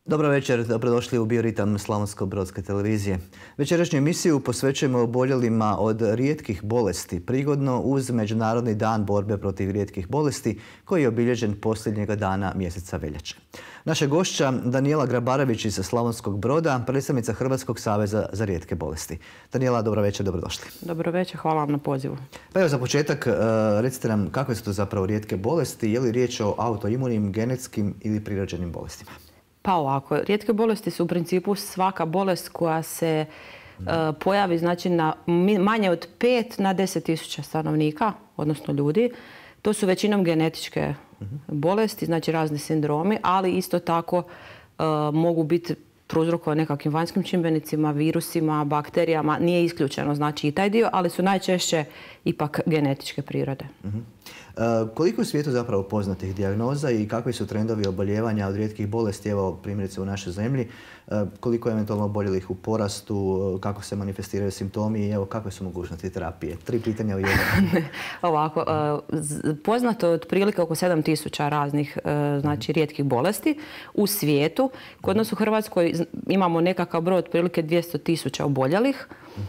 Dobro večer, dobrodošli u Bioritam Slavonsko-brodske televizije. Večerašnju emisiju posvećujemo oboljelima od rijetkih bolesti, prigodno uz Međunarodni dan borbe protiv rijetkih bolesti koji je obilježen posljednjega dana mjeseca veljače. Naša gošća Danijela Grabarević iz Slavonskog Broda, predstavnica Hrvatskog saveza za rijetke bolesti. Danijela, dobro večer, dobrodošli. Dobro večer, hvala vam na pozivu. Pa evo za početak, recite nam kakve su to zapravo rijetke bolesti, je li riječ o autoimunim, genetskim ili prirođenim bolestima? Pa ovako, rijetke bolesti su u principu svaka bolest koja se pojavi znači na manje od 5 na 10.000 stanovnika, odnosno ljudi. To su većinom genetičke bolesti, znači razni sindromi, ali isto tako mogu biti prouzrokovane nekakvim vanjskim čimbenicima, virusima, bakterijama. Nije isključeno znači i taj dio, ali su najčešće ipak genetičke prirode. Koliko je u svijetu zapravo poznatih dijagnoza i kakvi su trendovi oboljevanja od rijetkih bolesti, evo primjerice u našoj zemlji, koliko je eventualno oboljelih u porastu, kako se manifestiraju simptomi i evo kakve su mogućnosti terapije? 3 pitanja u jednom. Ovako, poznato je otprilike oko 7.000 raznih znači rijetkih bolesti u svijetu. Kod nas u Hrvatskoj imamo nekakav broj otprilike 200.000 oboljelih.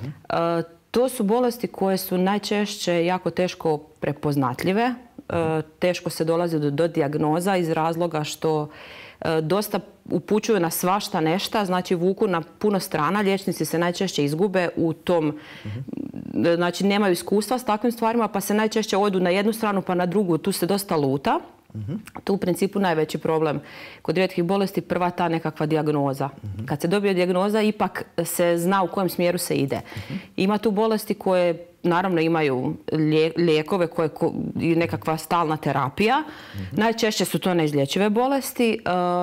To su bolesti koje su najčešće jako teško prepoznatljive. Teško se dolazi do dijagnoza iz razloga što dosta upućuju na svašta nešta, znači vuku na puno strana. Liječnici se najčešće izgube u tom, znači nemaju iskustva s takvim stvarima pa se najčešće odu na jednu stranu pa na drugu, tu se dosta luta. Tu u principu najveći problem kod rijetkih bolesti prva ta nekakva dijagnoza. Kad se dobije dijagnoza ipak se zna u kojem smjeru se ide. Ima tu bolesti koje naravno imaju lijekove i nekakva stalna terapija. Najčešće su to neizlječive bolesti.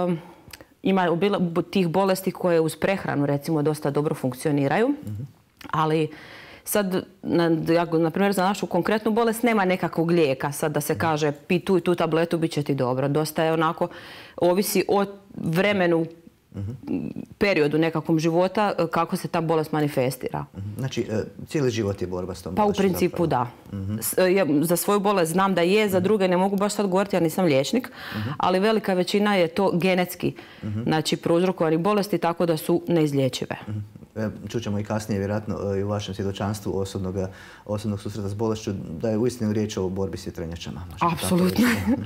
Ima tih bolesti koje uz prehranu recimo dosta dobro funkcioniraju, ali sad, na primjer, za našu konkretnu bolest nema nekakvog lijeka. Sad da se kaže pi tu i tu tabletu, bit će ti dobro. Dosta je onako, ovisi o vremenu, periodu nekakvom života, kako se ta bolest manifestira. Znači, cijeli život je borba s tom bolešću? Pa u principu da. Za svoju bolest znam da je, za druge ne mogu baš sad govoriti, ja nisam liječnik, ali velika većina je to genetski, znači prouzrokovani bolesti, tako da su neizlječive. Čućemo i kasnije, vjerojatno, i u vašem svjedočanstvu osobnog susreta s bolešću, da je uistinu riječ o borbi s vjetrenjačama. Apsolutno.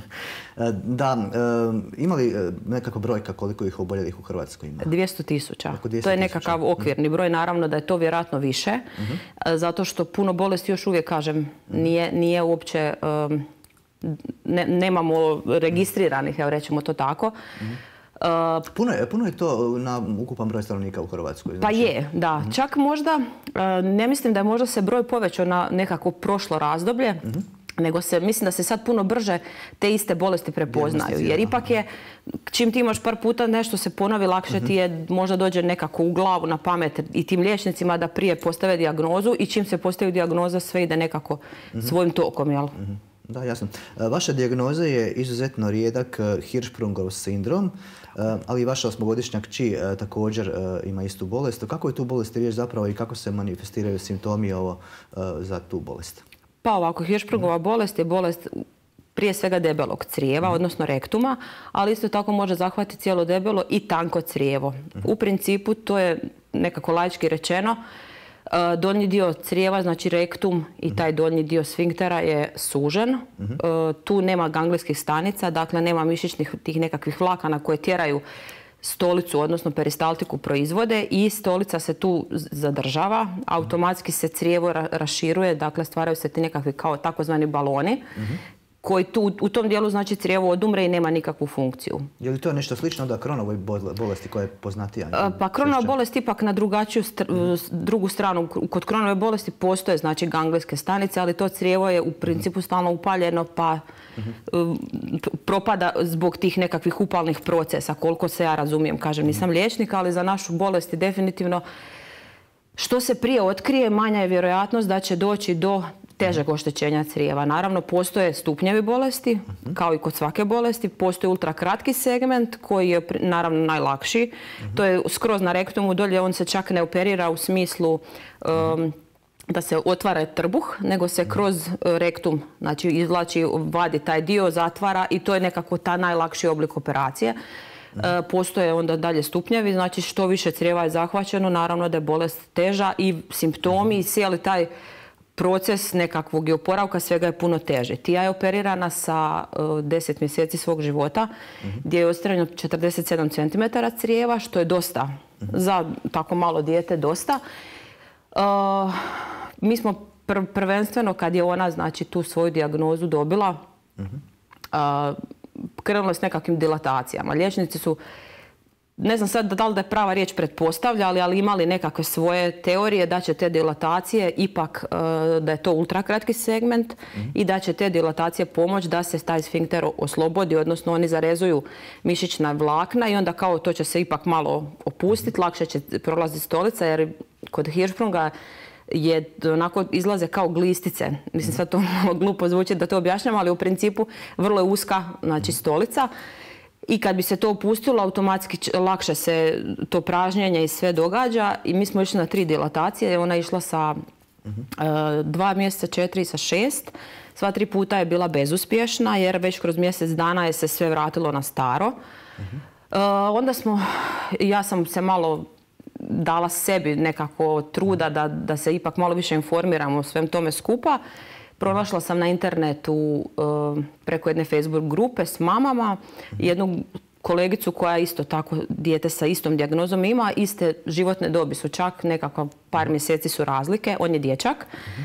Da, ima li nekakva brojka koliko ih oboljelih u Hrvatskoj ima? 200.000. To je nekakav okvirni broj. Naravno da je to vjerojatno više, zato što puno bolesti još uvijek, kažem, nije uopće, nemamo registriranih, evo rećemo to tako. Puno je to na ukupan broj stanovnika u Hrvatskoj? Pa je, da. Čak možda, ne mislim da je možda se broj povećao na nekako prošlo razdoblje, nego mislim da se sad puno brže te iste bolesti prepoznaju. Jer ipak je, čim ti imaš par puta nešto se ponovi, lakše ti je, možda dođe nekako u glavu, na pamet i tim liječnicima da prije postave dijagnozu i čim se postavi dijagnoza sve ide nekako svojim tokom, jel? Da, jasno. Vaša dijagnoza je izuzetno rijedak Hirschsprungov sindrom, ali i vaša 8-godišnja kći također ima istu bolest. Kako je tu bolest riječ zapravo i kako se manifestiraju simptomi za tu bolest? Pa ovako, Hirschsprungova bolest je bolest prije svega debelog crijeva, odnosno rektuma, ali isto tako može zahvatiti cijelo debelo i tanko crijevo. U principu to je nekako laički rečeno, donji dio crijeva, znači rektum i taj donji dio sfinktera je sužen. Tu nema ganglijskih stanica, dakle nema mišićnih tih nekakvih vlakana koje tjeraju stolicu, odnosno peristaltiku proizvode i stolica se tu zadržava. Automatski se crijevo raširuje, dakle stvaraju se ti nekakvi kao takozvani baloni koji tu u tom dijelu znači crijevo odumre i nema nikakvu funkciju. Je li to nešto slično da Crohnovoj bolesti koja je poznatija? Pa Crohnova bolest ipak na drugu stranu. Kod Crohnove bolesti postoje znači ganglijske stanice, ali to crijevo je u principu stalno upaljeno pa propada zbog tih nekakvih upalnih procesa. Koliko se ja razumijem, kažem, nisam liječnik, ali za našu bolest je definitivno što se prije otkrije, manja je vjerojatnost da će doći do težeg oštećenja crijeva. Naravno, postoje stupnjevi bolesti, kao i kod svake bolesti. Postoji ultrakratki segment koji je naravno najlakši. To je skroz na rektumu dolje, on se čak ne operira u smislu da se otvara trbuh, nego se kroz rektum, znači izvlači, vadi taj dio, zatvara i to je nekako ta najlakši oblik operacije. Postoje onda dalje stupnjevi, znači što više crijeva je zahvaćeno, naravno da je bolest teža i simptomi i cijeli taj proces nekakvog oporavka svega je puno teže. Tija je operirana sa 10 mjeseci svog života, gdje je odstranjeno 47 cm crijeva, što je dosta. Za tako malo dijete dosta. Mi smo prvenstveno kad je ona, znači, tu svoju dijagnozu dobila, krenula s nekakvim dilatacijama. Liječnici su, ne znam sad da li da je prava riječ pretpostavljali, ali imali nekakve svoje teorije da će te dilatacije ipak, da je to ultrakratki segment i da će te dilatacije pomoći da se taj sfinkter oslobodi, odnosno oni zarezuju mišićna vlakna i onda kao to će se ipak malo opustiti, lakše će prolaziti stolica, jer kod Hirschsprunga je onako izlaze kao glistice. Mislim, sad to malo glupo zvuči da to objašnjam, ali u principu vrlo je uska, znači, stolica. I kad bi se to opustilo, automatski lakše se to pražnjenje i sve događa. I mi smo išli na 3 dilatacije. Ona je išla sa 2 mjeseca, 4 i sa 6. Sva 3 puta je bila bezuspješna jer već kroz mjesec dana je se sve vratilo na staro. Onda ja sam se malo dala sebi nekako truda da se ipak malo više informiramo o svem tome skupa. Pronašla sam na internetu preko jedne Facebook grupe s mamama jednu kolegicu koja isto tako dijete sa istom dijagnozom ima, iste životne dobi su, čak nekako par mjeseci su razlike, on je dječak.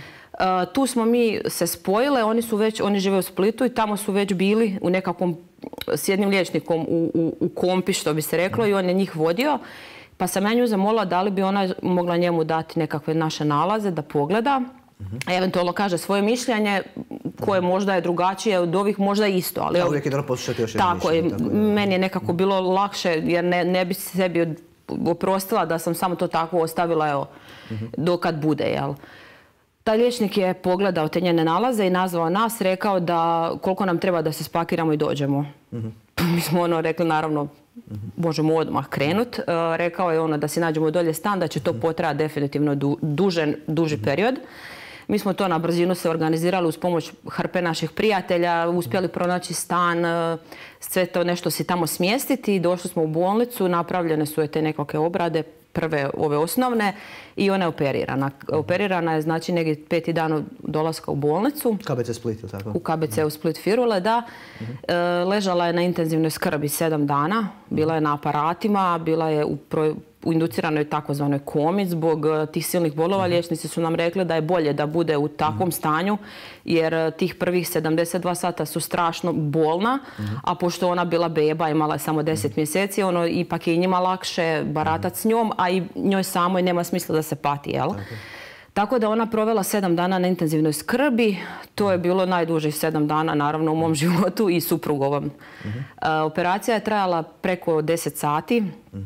Tu smo mi se spojile, oni žive u Splitu i tamo su već bili u nekakvom, s jednim liječnikom u kompi, što bi se reklo, i on je njih vodio. Pa sam ja nju zamolila da li bi ona mogla njemu dati nekakve naše nalaze da pogleda. Eventualno kaže svoje mišljenje koje možda je drugačije od ovih, možda isto. Ali uvijek je dobro poslušati još jedno mišljenje. Tako je, meni je nekako bilo lakše jer ne bi sebi oprostila da sam samo to tako ostavila dokad bude. Jel? Taj liječnik je pogledao te njene nalaze i nazvao nas, rekao da koliko nam treba da se spakiramo i dođemo. Mi smo rekli naravno možemo odmah krenut. Rekao je da si nađemo dolje stan, da će to potrajati definitivno duži period. Mi smo to na brzinu se organizirali uz pomoć hrpe naših prijatelja, uspjeli pronaći stan, sve to nešto si tamo smjestiti. Došli smo u bolnicu, napravljene su te nekakve obrade, prve ove osnovne, i ona je operirana. Operirana je znači negdje 5. dan od dolaska u bolnicu. KBC Split, ili tako? U KBC u Split Firule, da. Ležala je na intenzivnoj skrbi 7 dana, bila je na aparatima, bila je u induciranoj takozvanoj komi zbog tih silnih bolova. Liječnici su nam rekli da je bolje da bude u takvom stanju jer tih prvih 72 sata su strašno bolna, a pošto ona bila beba, imala je samo 10 mjeseci, ipak je i njima lakše baratati s njom, a i njoj samoj nema smisla da se pati, jel? Tako da ona provela 7 dana na intenzivnoj skrbi. To je bilo najdužih 7 dana, naravno, u mom životu i suprugovom. Operacija je trajala preko 10 sati.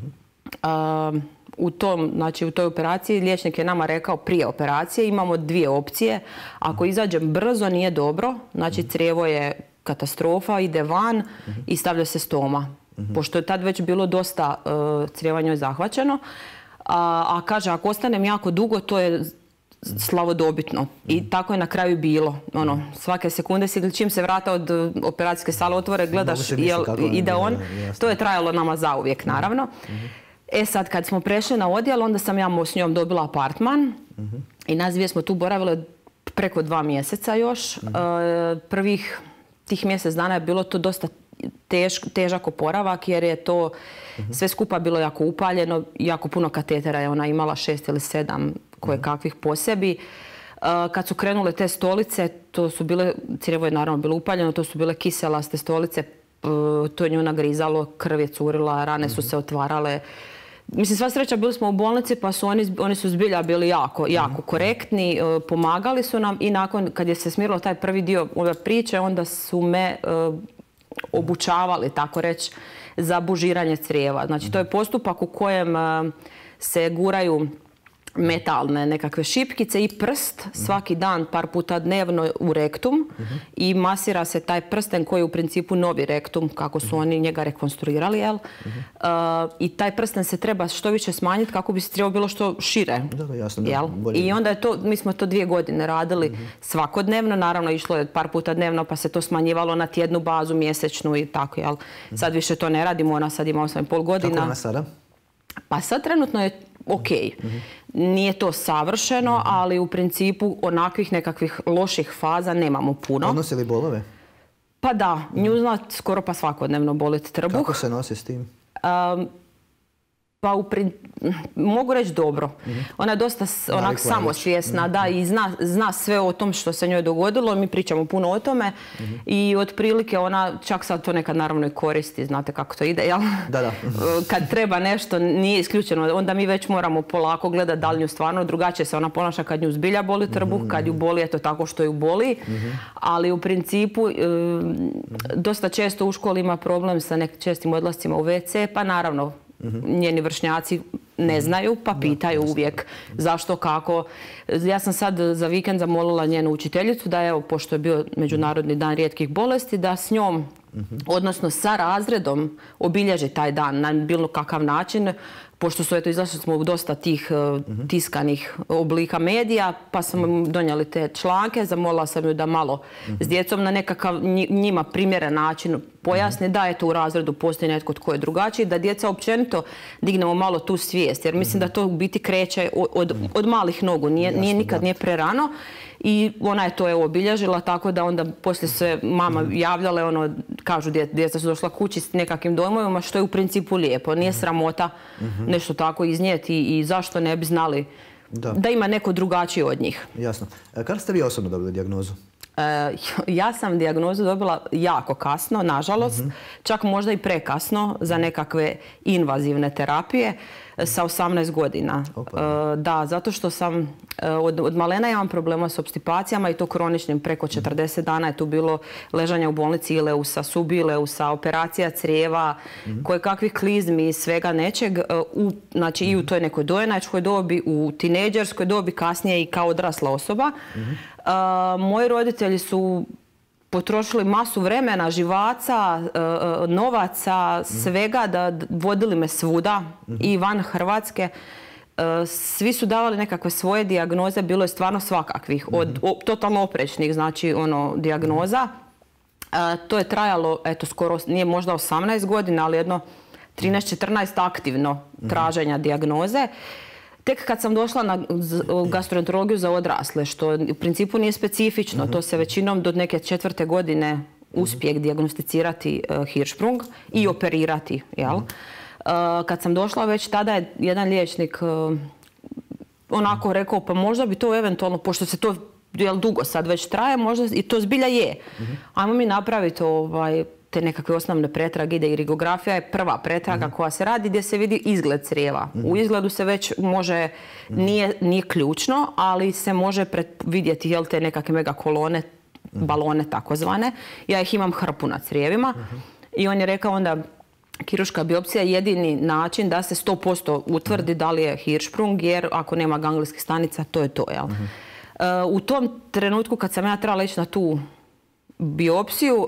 U toj operaciji liječnik je nama rekao prije operacije imamo 2 opcije. Ako izađem brzo nije dobro, znači crijevo je katastrofa, ide van i stavlja se stoma. Pošto je tad već bilo dosta crijeva njoj zahvaćeno. A kaže, ako ostanem jako dugo, to je slavodobitno. I tako je na kraju bilo. Svake sekunde čim se vrata od operacijske sale otvore, gledaš ide on. To je trajalo nama zauvijek, naravno. Sad, kad smo prešli na odjel, onda sam ja s njom dobila apartman i nas dvije smo tu boravile preko 2 mjeseca još. Prvih tih mjesec dana je bilo to dosta težak oporavak jer je to sve skupa bilo jako upaljeno, jako puno katetera je ona imala, 6 ili 7 koje kakvih po sebi. Kad su krenule te stolice, to su bile, crijevo je naravno bilo upaljeno, to su bile kiselaste stolice, to je nju nagrizalo, krv je curila, rane su se otvarale. Mislim, sva sreća, bili smo u bolnici pa su oni su zbilja bili jako korektni, pomagali su nam i nakon kad je se smirilo taj prvi dio ove priče, onda su me obučavali, tako reći, za bužiranje crijeva. Znači, to je postupak u kojem se guraju metalne nekakve šipkice i prst svaki dan, par puta dnevno u rektum i masira se taj prsten koji je u principu novi rektum, kako su oni njega rekonstruirali, jel? I taj prsten se treba što više smanjiti kako bi se trebalo bilo što šire. Da, jasno, jel? I onda je to, mi smo to 2 godine radili svakodnevno, naravno išlo je par puta dnevno pa se to smanjivalo na tjednu bazu, mjesečnu i tako, jel? Sad više to ne radimo, ona sad ima 8,5 godina. Kako ona sada? Pa sad trenutno je ok. Nije to savršeno, ali u principu onakvih nekakvih loših faza nemamo puno. Odnosi li bolove? Pa da, nju zna skoro pa svakodnevno boliti trbuh. Kako se nosi s tim? Pa mogu reći dobro. Ona je dosta onak samosvjesna, da, i zna sve o tom što se njoj dogodilo. Mi pričamo puno o tome i otprilike ona čak sad to nekad naravno i koristi, znate kako to ide, jel? Da. Kad treba nešto, nije isključeno, onda mi već moramo polako gledati da li nju stvarno drugačije se ona ponaša kad nju zbilja boli trbuh, kad ju boli eto tako što ju boli, ali u principu dosta često u školi ima problem sa čestim odlascima u WC, pa naravno njeni vršnjaci ne znaju, pa pitaju uvijek zašto, kako. Ja sam sad za vikend zamolila njenu učiteljicu da evo, pošto je bio Međunarodni dan rijetkih bolesti, da s njom, odnosno sa razredom, obilježi taj dan na bilo kakav način, pošto su izašli smo u dosta tih tiskanih oblika medija, pa smo donijeli te članke, zamolila sam ju da malo s djecom na nekakav njima primjeren način pojasni da je to u razredu postoji netko tko je drugačiji, da djeca općenito dignemo malo tu svijest, jer mislim da to u biti kreće od malih nogu, nikad nije prerano. I ona je to obilježila, tako da onda poslije se mama javljale, kažu djeca su došla kući s nekakvim dojmovima, što je u principu lijepo. Nije sramota nešto tako iznijeti i zašto ne bi znali da ima neko drugačiji od njih. Jasno. Kada ste vi osobno dobili dijagnozu? Ja sam dijagnozu dobila jako kasno, nažalost, čak možda i prekasno za nekakve invazivne terapije sa 18 godina. Da, zato što sam od malena imam problema s opstipacijama i to kroničnim. Preko 40 dana je tu bilo ležanja u bolnici ileusa, subileusa, operacija crijeva, kojekakvih klizmi i svega nečeg, znači i u toj nekoj dojenačkoj dobi, u tinejdžerskoj dobi, kasnije i kao odrasla osoba. Moji roditelji su potrošili masu vremena, živaca, novaca, svega, da vodili me svuda i van Hrvatske. Svi su davali nekakve svoje dijagnoze, bilo je stvarno svakakvih, od totalno oprečnih, znači dijagnoza. To je trajalo, eto, skoro, nije možda 18 godina, ali jedno 13-14 aktivno traženja dijagnoze. Tek kad sam došla na gastroenterologiju za odrasle, što u principu nije specifično, to se većinom do neke 4. godine uspije dijagnosticirati Hirschsprung i operirati, jel? Kad sam došla već tada je jedan liječnik onako rekao, pa možda bi to eventualno, pošto se to dugo sad već traje, možda i to zbilja je. Ajmo mi napraviti te nekakve osnovne pretrage, ide irigografija je prva pretraga koja se radi gdje se vidi izgled crijeva. U izgledu se već može, nije ključno, ali se može vidjeti te nekakve megakolone, balone takozvane. Ja ih imam hrpu na crijevima i on je rekao onda kirurška biopsija je jedini način da se 100% utvrdi da li je Hirschsprung, jer ako nema ganglijskih stanica, to je to. Jel? U tom trenutku kad sam ja trebala ići na tu biopsiju,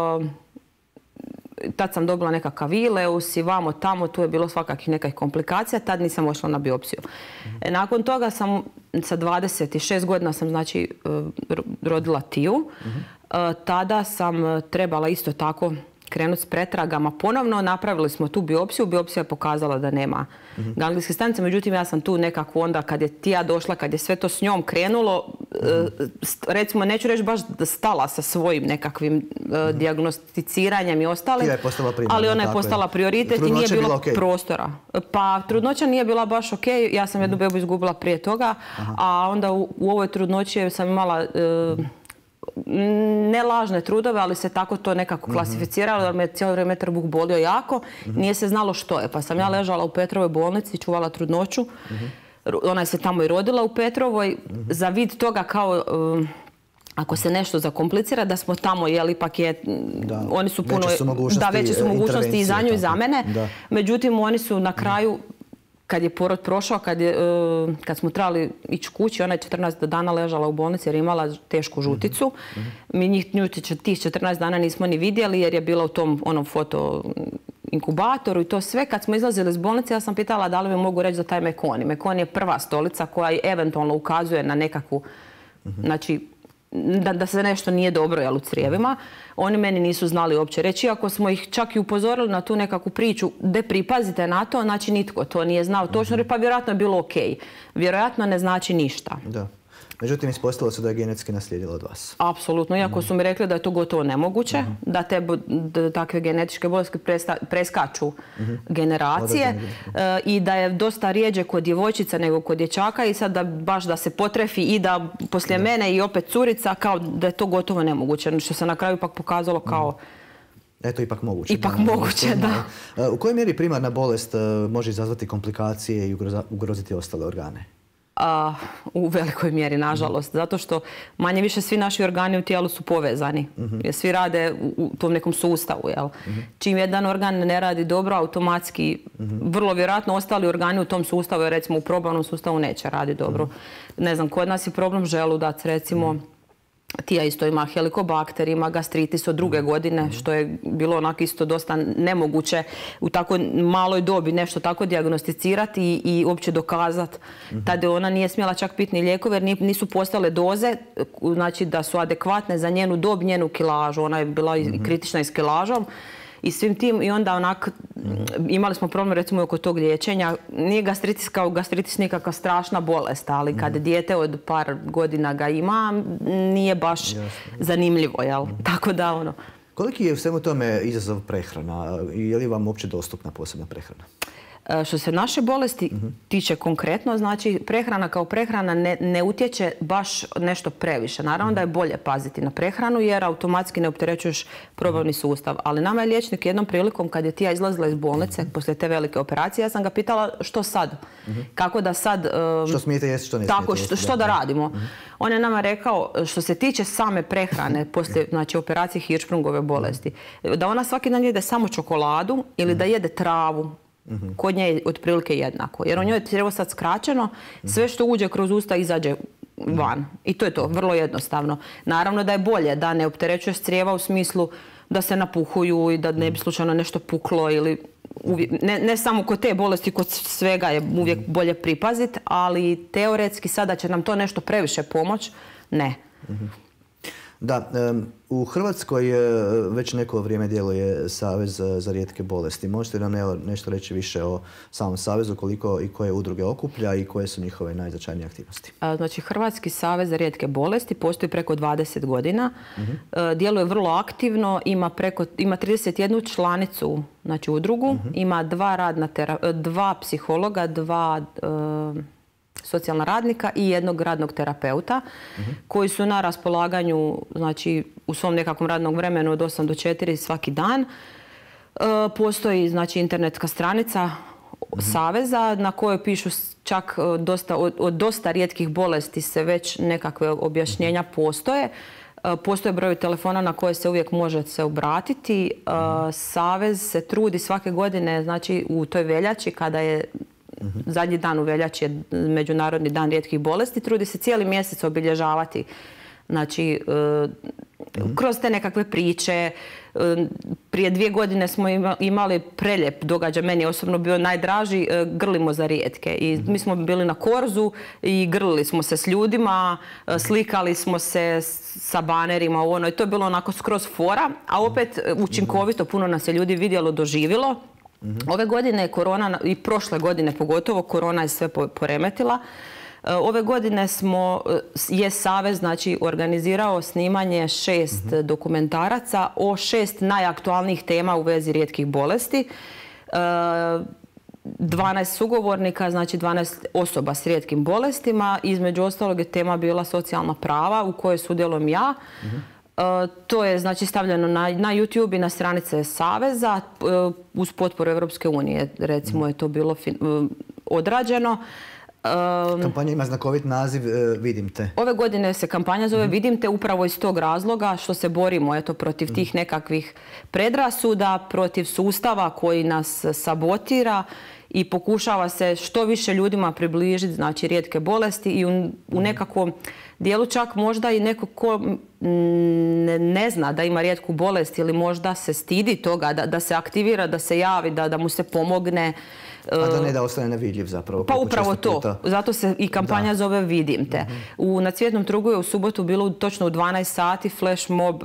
tad sam dobila nekakav ileus i vamo tamo, tu je bilo svakakih nekakvih komplikacija, tad nisam ošla na biopsiju. Nakon toga sam sa 26 godina sam znači rodila Tiju. Tada sam trebala isto tako krenuti s pretragama ponovno. Napravili smo tu biopsiju. Biopsija je pokazala da nema ganglijske stanice. Međutim, ja sam tu nekako onda kad je Tija došla, kad je sve to s njom krenulo, recimo, neću reći baš stala sa svojim nekakvim dijagnosticiranjem i ostalim, ali ona je postala prioritet i nije bilo prostora. Pa trudnoća nije bila baš ok. Ja sam jednu bebu izgubila prije toga, a onda u ovoj trudnoći sam imala ne lažne trudove, ali se tako to nekako klasificiralo, jer me cijelo vrijeme trbuh bolio jako. Nije se znalo što je. Pa sam ja ležala u Petrovoj bolnici, čuvala trudnoću. Ona se tamo i rodila u Petrovoj. Za vid toga kao ako se nešto zakomplicira, da smo tamo, jer ipak je, oni su puno, veće su mogućnosti i za nju i za mene. Međutim, oni su na kraju kad je porod prošao, kad smo trebali ići kući, ona je 14 dana ležala u bolnici jer je imala tešku žuticu. Mi nju tih 14 dana nismo ni vidjeli jer je bila u tom onom foto inkubatoru i to sve. Kad smo izlazili iz bolnice, ja sam pitala da li mi mogu reći za taj Mekoni. Mekoni je prva stolica koja eventualno ukazuje na nekakvu, znači, da se nešto nije dobro u crijevima. Oni meni nisu znali uopće reći, iako smo ih čak i upozorili na tu nekakvu priču, de pripazite na to, znači nitko to nije znao točno, pa vjerojatno je bilo ok. Vjerojatno ne znači ništa. Da. Međutim, ispostavilo se da je genetski naslijedila od vas. Apsolutno, iako su mi rekli da je to gotovo nemoguće, da takve genetičke bolesti preskaču generacije i da je dosta rijeđe kod djevojčica nego kod dječaka i sad da se potrefi i da poslije mene i opet curica, kao da je to gotovo nemoguće, što se na kraju ipak pokazalo kao... Eto, ipak moguće. Ipak moguće, da. U kojoj mjeri primarna bolest može izazvati komplikacije i ugroziti ostale organe? U velikoj mjeri, nažalost. Zato što manje više svi naši organi u tijelu su povezani. Jer svi rade u tom nekom sustavu. Čim jedan organ ne radi dobro, automatski, vrlo vjerojatno ostali organi u tom sustavu, jer recimo u probavnom sustavu neće raditi dobro. Ne znam, kod nas je problem želudac, recimo. Tija isto ima helikobakter, ima gastritis od 2. godine, što je bilo onako isto dosta nemoguće u tako maloj dobi nešto tako dijagnosticirati i uopće dokazati. Tada ona nije smjela čak piti ni lijekove jer nisu postale doze, znači da su adekvatne za njenu dob, njenu kilažu. Ona je bila kritična i s kilažom. I svim tim, i onda onak, imali smo problem recimo oko tog liječenja. Nije gastritis kao gastritis nikakva strašna bolest, ali kad dijete od par godina ga ima, nije baš zanimljivo, jel? Tako da ono... Koliki je u svemu tome izazov prehrana? Je li vam uopće dostupna posebna prehrana? Što se naše bolesti tiče konkretno, znači prehrana kao prehrana ne utječe baš nešto previše. Naravno da je bolje paziti na prehranu jer automatski ne opterećuješ probavni sustav. Ali nama je liječnik jednom prilikom kad je Tija izlazila iz bolnice poslije te velike operacije, ja sam ga pitala što sad? Kako da sad... Što smijete jesti, što ne smijete jesti? Tako, što da radimo? On je nama rekao što se tiče same prehrane poslije znači, operacije Hirschsprungove bolesti, da ona svaki dan jede samo čokoladu ili da jede travu. Kod nje je otprilike jednako. Jer u njoj je crijevo sad skraćeno, sve što uđe kroz usta izađe van. I to je to, vrlo jednostavno. Naravno da je bolje da ne opterećuješ crijeva u smislu da se napuhuju i da ne bi slučajno nešto puklo ili... Ne samo kod te bolesti, kod svega je uvijek bolje pripaziti, ali teoretski sada će nam to nešto previše pomoć, ne. Da, u Hrvatskoj već neko vrijeme djeluje Savez za rijetke bolesti. Možete nam nešto reći više o samom savezu, koliko i koje udruge okuplja i koje su njihove najznačajnije aktivnosti? Znači, Hrvatski savez za rijetke bolesti postoji preko 20 godina. Djeluje vrlo aktivno, ima 31 članicu, znači udrugu, ima 2 psihologa, 2 socijalna radnika i 1 radnog terapeuta koji su na raspolaganju znači, u svom nekakvom radnom vremenu od 8 do 4 svaki dan. Postoji znači, internetska stranica Saveza na kojoj pišu čak od dosta rijetkih bolesti se već nekakve objašnjenja postoje. Postoje broj telefona na koje se uvijek može se obratiti. Savez se trudi svake godine znači, u toj veljači kada je zadnji dan u veljači je Međunarodni dan rijetkih bolesti, trudi se cijeli mjesec obilježavati. Znači, kroz te nekakve priče. Prije 2 godine smo imali preljep događaj, meni je osobno bio najdraži, grlimo za rijetke. I mi smo bili na korzu i grlili smo se s ljudima, slikali smo se sa banerima, i to je bilo onako skroz fora, a opet učinkovito, puno nas je ljudi vidjelo, doživjelo. Ove godine je korona, i prošle godine pogotovo, korona je sve poremetila. Ove godine je Savez znači, organizirao snimanje 6 dokumentaraca o 6 najaktualnijih tema u vezi rijetkih bolesti. 12 sugovornika, znači 12 osoba s rijetkim bolestima. Između ostalog je tema bila socijalna prava u kojoj sudjelujem ja. To je znači stavljeno na YouTube i na stranice Saveza uz potporu Europske unije. Recimo je to bilo odrađeno. Kampanja ima znakovit naziv Vidim te. Ove godine se kampanja zove Vidim te upravo iz tog razloga što se borimo protiv tih nekakvih predrasuda, protiv sustava koji nas sabotira i pokušava se što više ljudima približiti, znači, rijetke bolesti i u nekakvom dijelu čak možda i neko ko ne zna da ima rijetku bolest ili možda se stidi toga, da se aktivira, da se javi, da mu se pomogne. A da ne da ostane nevidljiv zapravo. Pa upravo to. Zato se i kampanja zove Vidim te. Na Cvjetnom trgu je u subotu bilo točno u 12 sati flash mob.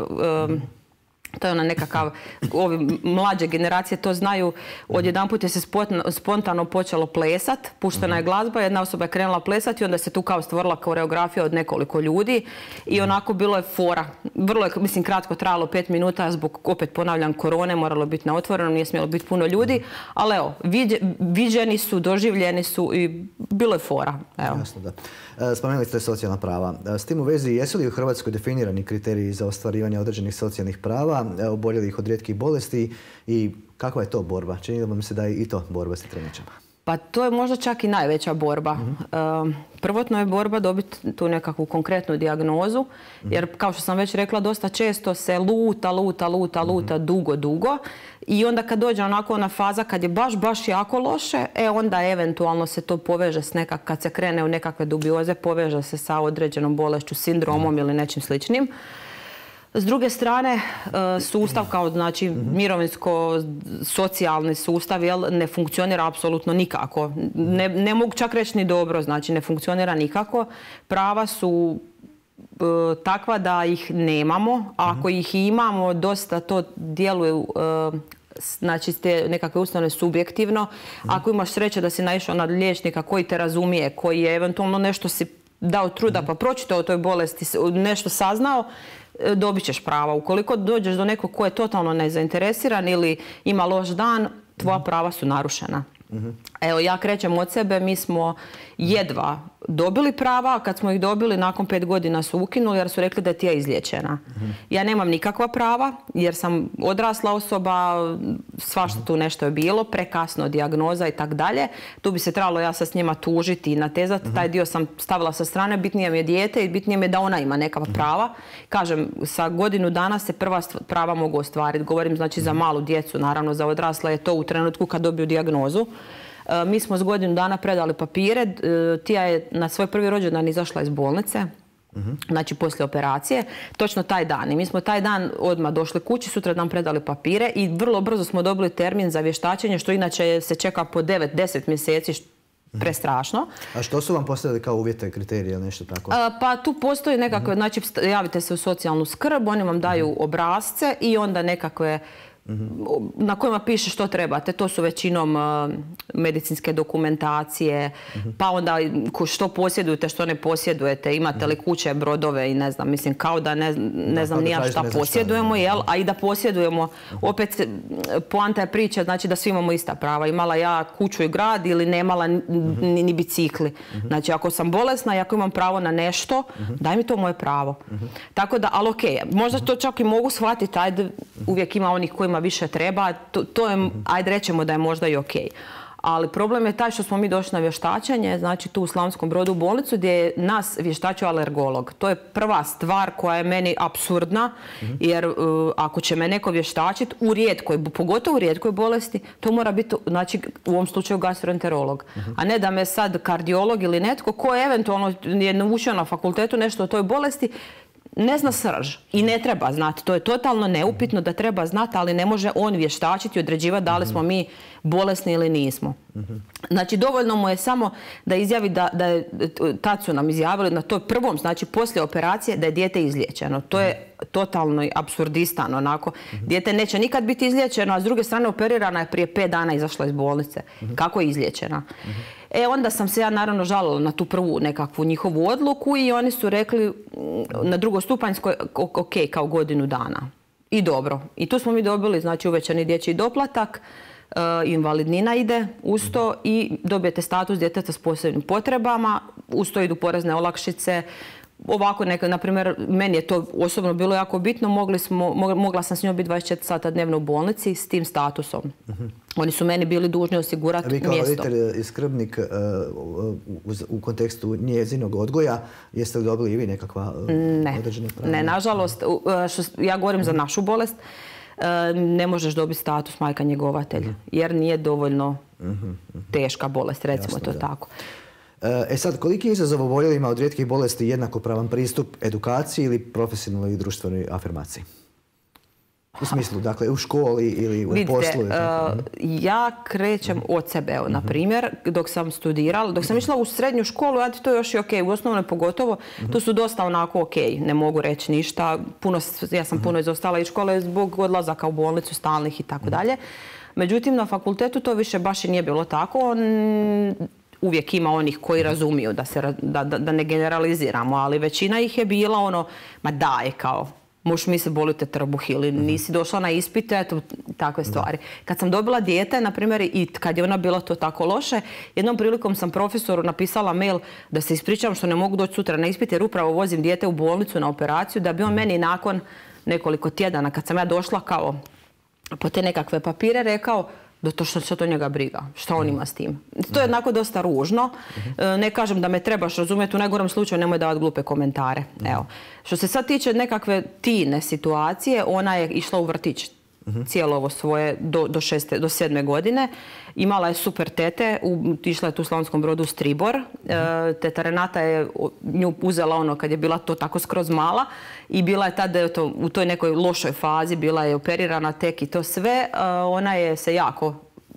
To je ona nekakav, ovi mlađe generacije to znaju, odjedanput je se spontano počelo plesat, puštena je glazba, jedna osoba je krenula plesati i onda se tu kao stvorila koreografija od nekoliko ljudi i onako bilo je fora. Vrlo je, mislim, kratko trajalo 5 minuta zbog, opet ponavljam, korone, moralo biti na otvorenom, nije smjelo biti puno ljudi, ali evo, viđeni su, doživljeni su i bilo je fora. Evo. Jasno, da. Spomenuli ste socijalna prava. S tim u vezi, jesu li u Hrvatskoj definirani kriteriji za ostvarivanje određenih socijalnih prava oboljelih od rijetkih bolesti i kakva je to borba? Čini mi se da je i to borba s trudnoćama. Pa to je možda čak i najveća borba. Prvotno je borba dobiti tu nekakvu konkretnu dijagnozu, jer kao što sam već rekla, dosta često se luta dugo i onda kad dođe onako ona faza kad je baš jako loše, onda eventualno se to poveže s kad se krene u nekakve dubioze, poveže se sa određenom bolešću, sindromom ili nečim sličnim. S druge strane, sustav kao, znači, mirovinsko-socijalni sustav ne funkcionira apsolutno nikako. Ne mogu čak reći ni dobro, znači ne funkcionira nikako. Prava su takva da ih nemamo, a ako ih imamo, dosta to djeluju, znači te nekakve ustanove subjektivno. Ako imaš sreće da si naišao na liječnika koji te razumije, koji je eventualno nešto si dao truda pa pročitao o toj bolesti, nešto saznao, dobit ćeš prava. Ukoliko dođeš do nekog ko je totalno nezainteresiran ili ima loš dan, tvoja prava su narušena. Evo, ja krećem od sebe, mi smo jedva dobili prava, a kad smo ih dobili, nakon 5 godina su ukinuli jer su rekli da je tija izliječena. Ja nemam nikakva prava jer sam odrasla osoba, svašta tu nešto je bilo, prekasno dijagnoza i tak dalje. Tu bi se trebalo ja sa s njima tužiti i natezati. Taj dio sam stavila sa strane, bitnije mi je dijete i bitnije mi je da ona ima neka prava. Kažem, sa godinu dana se prva prava mogu ostvariti. Govorim znači za malu djecu, naravno za odrasla je to u trenutku kad dobiju dijagnozu. Mi smo s godinu dana predali papire. Tija je na svoj prvi rođendan izašla iz bolnice, znači poslije operacije, točno taj dan. I mi smo taj dan odmah došli kući, sutra nam predali papire i vrlo brzo smo dobili termin za vještačenje, što inače se čeka po 9-10 mjeseci, prestrašno. A što su vam postavili kao uvjete, kriterije ili nešto tako? Pa tu postoji nekakve, znači javite se u socijalnu skrb, oni vam daju obrasce i onda nekakve na kojima piše što trebate. To su većinom medicinske dokumentacije, pa onda što posjedujete, što ne posjedujete, imate li kuće, brodove i ne znam, mislim kao da ne znam ni ja šta posjedujemo, jel? A i da posjedujemo, opet poanta je priče, znači da svi imamo ista prava. Imala ja kuću i grad ili nemala ni bicikli. Znači ako sam bolesna i ako imam pravo na nešto, daj mi to moje pravo. Tako da, ali okej, možda to čak i mogu shvatiti, ajde, uvijek ima onih kojima više treba, to je, ajde rećemo da je možda i okej. Ali problem je taj što smo mi došli na vještačenje, znači tu u Slavonskom Brodu u bolnicu gdje je nas vještačio alergolog. To je prva stvar koja je meni apsurdna, jer ako će me neko vještačiti u rijetkoj, pogotovo u rijetkoj bolesti, to mora biti, znači u ovom slučaju gastroenterolog. A ne da me sad kardiolog ili netko ko eventualno je naučio na fakultetu nešto o toj bolesti, ne zna srž i ne treba znati. To je totalno neupitno da treba znati, ali ne može on vještačiti i određivati da li smo mi bolesni ili nismo. Znači, dovoljno mu je samo da izjavi da je, tad su nam izjavili na toj prvom, znači poslije operacije, da je dijete izliječeno. To je totalno apsurdistan, onako. Dijete neće nikad biti izliječeno, a s druge strane operirana je prije 5 dana izašla iz bolnice. Kako je izliječena? Onda sam se ja naravno žalila na tu prvu nekakvu njihovu odluku i oni su rekli na drugostupanjskoj ok, kao godinu dana. I dobro. I tu smo mi dobili, znači, uvećani dječji doplatak, invalidnina ide uz to i dobijete status djeteta s posebnim potrebama, uz to idu porezne olakšice. Ovako, na primjer, meni je to osobno bilo jako bitno, mogla sam s njom biti 24 sata dnevno u bolnici s tim statusom. Oni su meni bili dužni osigurati mjesto. Vi kao roditelj i skrbnik u kontekstu njezinog odgoja, jeste li dobili i vi nekakva određena prava? Ne, nažalost, ja govorim za našu bolest. ne možeš dobiti status majka njegovatelj, jer nije dovoljno teška bolest, recimo. Jasno, to tako. Sad, koliki je izazov oboljelima od rijetkih bolesti jednakopravan pristup edukaciji ili profesionalnoj i društvenoj afirmaciji? U smislu, dakle, u školi ili u poslu? Ja krećem od sebe, na primjer, dok sam studirala, dok sam išla u srednju školu, to je još i ok, u osnovnoj pogotovo, to su dosta onako ok, ne mogu reći ništa, ja sam puno izostala iz škole zbog odlazaka u bolnicu stalnih i tako dalje. Međutim, na fakultetu to više baš i nije bilo tako. Uvijek ima onih koji razumiju, da ne generaliziramo, ali većina ih je bila ono, ma daj, kao, možeš mi se bolite trbuh ili nisi došla na ispite, takve stvari. Kad sam dobila dijete, na primjer, i kad je ona bila to tako loše, jednom prilikom sam profesoru napisala mail da se ispričavam što ne mogu doći sutra na ispite jer upravo vozim dijete u bolnicu na operaciju, da bi on meni nakon nekoliko tjedana, kad sam ja došla kao po te nekakve papire, rekao da to što to njega briga, što on ima s tim. To je jednako dosta ružno. Ne kažem da me trebaš razumjeti, u najgorem slučaju nemoj davati glupe komentare. Evo. Što se sad tiče nekakve tine situacije, ona je išla u vrtić cijelo ovo svoje do 7. godine. Imala je super tete, išla je tu u Slavonskom Brodu u Stribor. Teta Renata je nju uzela ono kad je bila to tako skroz mala i bila je tada u toj nekoj lošoj fazi, bila je operirana tek i to sve. Ona je se jako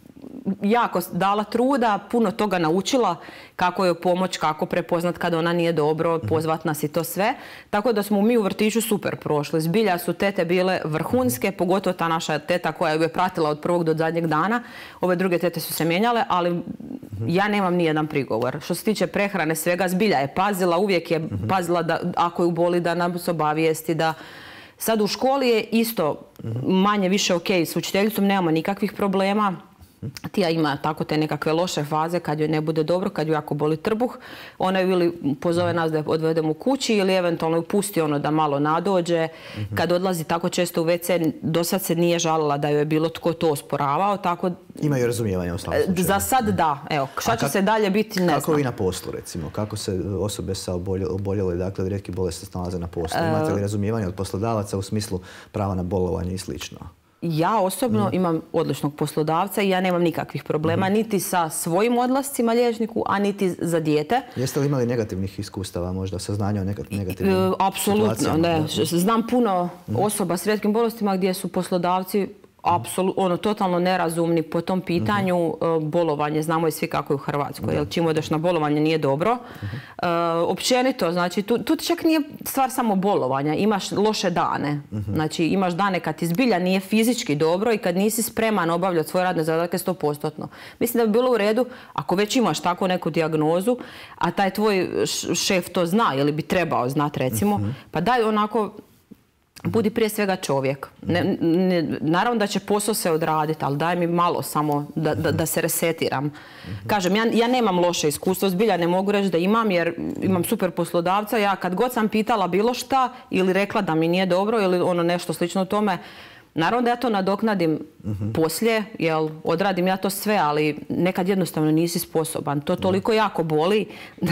dala truda, puno toga naučila, kako joj pomoć, kako prepoznat kada ona nije dobro, pozvat nas i to sve. Tako da smo mi u vrtiću super prošli. Zbilja su tete bile vrhunske, pogotovo ta naša teta koja ju je pratila od prvog do zadnjeg dana. Ove druge tete su se mijenjale, ali ja nemam ni jedan prigovor. Što se tiče prehrane, svega zbilja je pazila, uvijek je pazila da ako ju boli da nas obavijesti, da sad u školi je isto manje više ok, s učiteljicom nemamo nikakvih problema. Tija ima tako te nekakve loše faze kad joj ne bude dobro, kad joj jako boli trbuh. Ona ju ili pozove nas da je odvedemo u kući ili eventualno ju pusti ono da malo nadođe. Kad odlazi tako često u WC, do sad se nije žalila da joj je bilo tko to osporavao. Tako... Imaju razumijevanja u svakom slučaju. Za sad da. Evo, šta će se dalje biti, ne znam. Kako vi na poslu, recimo? Kako se osobe sa oboljele, dakle, od rijetkih bolesti snalaze na poslu? Imate li razumijevanja od poslodavaca u smislu prava na bolovanje i slično? Ja osobno imam odličnog poslodavca i ja nemam nikakvih problema niti sa svojim odlascima liječniku, a niti za dijete. Jeste li imali negativnih iskustava, možda saznanja o negativnim situacijama? Apsolutno, ne. Znam puno osoba s rijetkim bolestima gdje su poslodavci totalno nerazumni po tom pitanju. Bolovanje, znamo i svi kako je u Hrvatskoj, jer čim odeš na bolovanje nije dobro. Općenito, znači, tu čak nije stvar samo bolovanja, imaš loše dane. Znači, imaš dane kad ti zbilja nije fizički dobro i kad nisi spreman obavljati svoje radne zadatke 100%. Mislim da bi bilo u redu, ako već imaš tako neku dijagnozu, a taj tvoj šef to zna ili bi trebao znati, recimo, pa daj onako, budi prije svega čovjek. Naravno da će posao se odraditi, ali daj mi malo samo da se resetiram. Kažem, ja nemam loše iskustvo, zbilja ne mogu reći da imam jer imam super poslodavca. Ja kad god sam pitala bilo šta ili rekla da mi nije dobro ili ono nešto slično tome, naravno da ja to nadoknadim poslije, jer odradim ja to sve, ali nekad jednostavno nisi sposoban. To toliko jako boli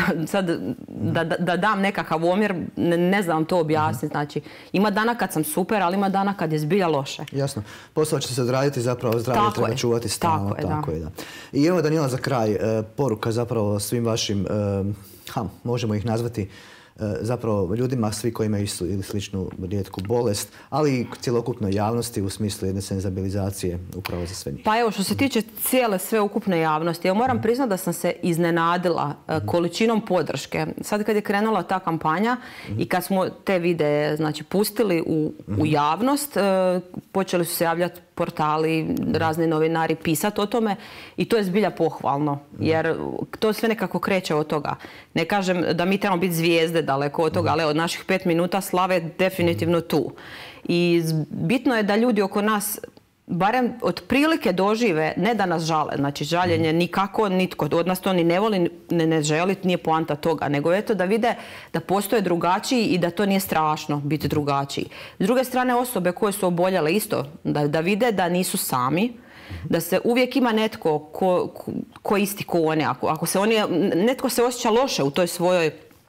da dam nekakav omjer, ne znam to objasniti. Znači, ima dana kad sam super, ali ima dana kad je zbilja loše. Jasno. Posao će se odraditi, zapravo zdravlje treba čuvati stalno. Tako je, da. I evo, Danila, za kraj, poruka zapravo svim vašim, možemo ih nazvati, zapravo ljudima, svi koji imaju istu ili sličnu rijetku bolest, ali i cjelokupnoj javnosti u smislu jedne senzibilizacije upravo za sve njih. Pa evo, što se tiče cijele sveukupne javnosti, ja moram priznati da sam se iznenadila količinom podrške. Sad kad je krenula ta kampanja i kad smo te videe, znači, pustili u javnost, počeli su se javljati portali, razni novinari pisati o tome i to je zbilja pohvalno, jer to sve nekako kreće od toga. Ne kažem da mi trebamo biti zvijezde daleko od toga, ali od naših 5 minuta slave definitivno tu. I bitno je da ljudi oko nas barem otprilike dožive, ne da nas žale, znači žaljenje nikako, nitko od nas to ni ne voli, ne želi, nije poanta toga, nego eto da vide da postoje drugačiji i da to nije strašno biti drugačiji. S druge strane, osobe koje su oboljele isto, da vide da nisu sami, da se uvijek ima netko ko isti ko oni. Ako se netko se osjeća loše u toj svojoj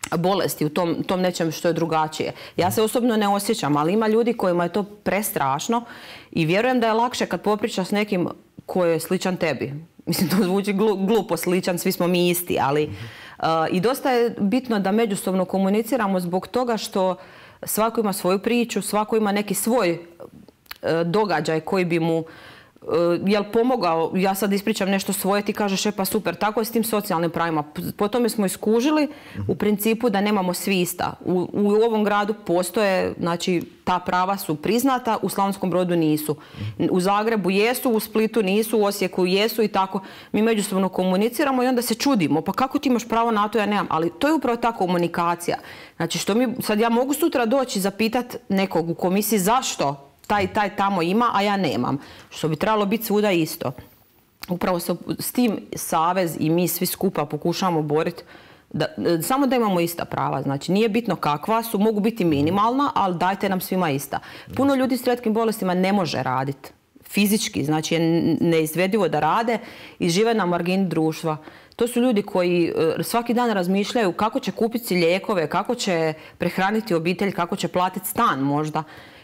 bolesti, u tom nečem što je drugačije. Ja se osobno ne osjećam, ali ima ljudi kojima je to prestrašno i vjerujem da je lakše kad popričaš s nekim koji je sličan tebi. Mislim, to zvuči glupo sličan, svi smo mi isti, ali i dosta je bitno da međusobno komuniciramo zbog toga što svako ima svoju priču, svako ima neki svoj događaj koji bi mu jel pomogao. Ja sad ispričam nešto svoje, ti kažeš pa super, tako je s tim socijalnim pravima. Po tome smo iskužili u principu da nemamo svi ista. U ovom gradu postoje, znači ta prava su priznata, u Slavonskom Brodu nisu. U Zagrebu jesu, u Splitu nisu, u Osijeku jesu i tako. Mi međusobno komuniciramo i onda se čudimo. Pa kako ti imaš pravo na to, ja nemam. Ali to je upravo ta komunikacija. Znači što sad ja mogu sutra doći i zapitati nekog u komisiji zašto taj tamo ima, a ja nemam. Što bi trebalo biti svuda isto. Upravo se s tim savez i mi svi skupa pokušamo boriti samo da imamo ista prava. Znači nije bitno kakva su, mogu biti minimalna, ali dajte nam svima ista. Puno ljudi s rijetkim bolestima ne može raditi fizički, znači je neizvedivo da rade i žive na margini društva. To su ljudi koji svaki dan razmišljaju kako će kupiti lijekove, kako će prehraniti obitelj, kako će platiti stan možda.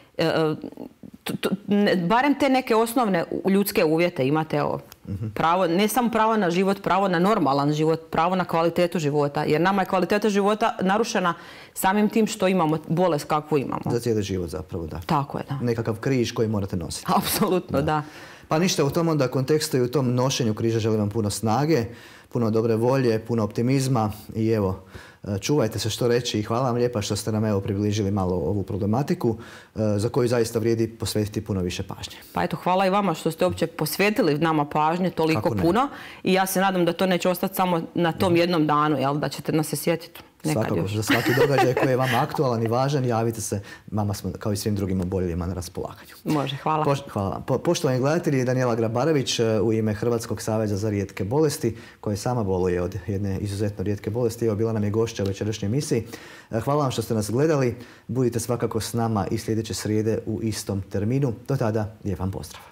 Barem te neke osnovne ljudske uvjete imate, pravo, ne samo pravo na život, pravo na normalan život, pravo na kvalitetu života. Jer nama je kvaliteta života narušena samim tim što imamo bolest kakvu imamo. Za cijeli život zapravo, da. Tako je, da. Nekakav križ koji morate nositi. Apsolutno, da. Pa ništa, u tom onda kontekstu i u tom nošenju križa želim vam puno snage, puno dobre volje, puno optimizma i evo, čuvajte se što reći i hvala vam lijepa što ste nam evo približili malo ovu problematiku za koju zaista vrijedi posvetiti puno više pažnje. Pa eto, hvala i vama što ste uopće posvetili nama pažnje toliko puno i ja se nadam da to neće ostati samo na tom jednom danu, jel, da ćete nas se sjetiti. Svakako, za svaki događaj koji je vama aktualan i važan, javite se, vama smo kao i svim drugim oboljelima na raspolaganju. Može, hvala. Hvala vam. Poštovani gledatelji, Danijela Grabarević u ime Hrvatskog saveza za rijetke bolesti, koja sama boluje od jedne izuzetno rijetke bolesti. Evo, bila nam je gošća u večerašnjoj emisiji. Hvala vam što ste nas gledali. Budite svakako s nama i sljedeće srijede u istom terminu. Do tada, lijep vam pozdrav.